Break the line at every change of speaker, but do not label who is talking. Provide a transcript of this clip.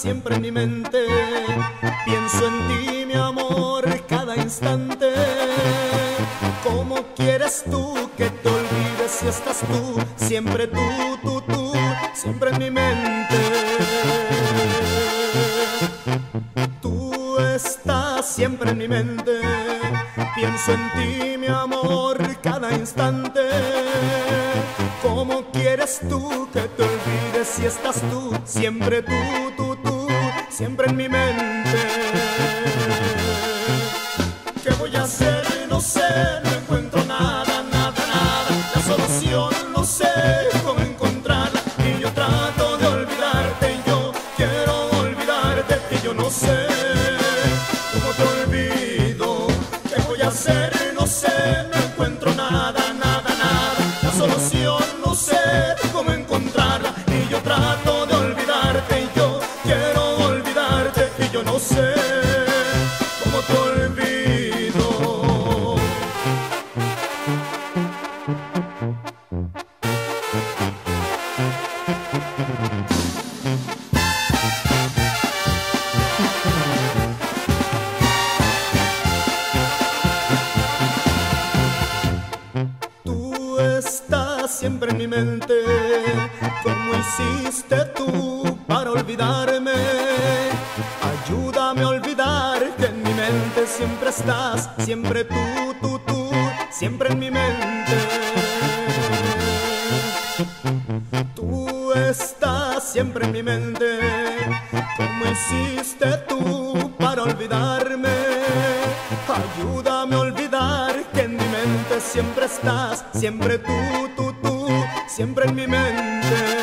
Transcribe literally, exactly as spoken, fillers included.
siempre en mi mente. Pienso en ti, mi amor, cada instante. ¿Cómo quieres tú que te olvides si estás tú? Siempre tú, tú, tú, siempre en mi mente. Tú estás siempre en mi mente. Pienso en ti, mi amor, cada instante. ¿Cómo quieres tú que te olvides si estás tú? Siempre tú, tú, tú, siempre en mi mente. ¿Qué voy a hacer? No sé, no encuentro nada, nada, nada. La solución no sé cómo encontrarla. Y yo trato de olvidarte, y yo quiero olvidarte, y yo no sé cómo te olvido. ¿Qué voy a hacer? No sé, no encuentro nada, nada, nada. La solución no sé cómo encontrarla. Y yo trato de olvidarte, y yo quiero olvidarte, y yo no sé cómo te olvido. Tú estás siempre en mi mente. ¿Cómo hiciste tú para olvidarme? Ayúdame a olvidar que en mi mente siempre estás. Siempre tú, tú, tú, siempre en mi mente. Tú estás siempre en mi mente. ¿Cómo hiciste tú para olvidarme? Ayúdame a olvidar que en mi mente siempre estás. Siempre tú, tú, tú, siempre en mi mente.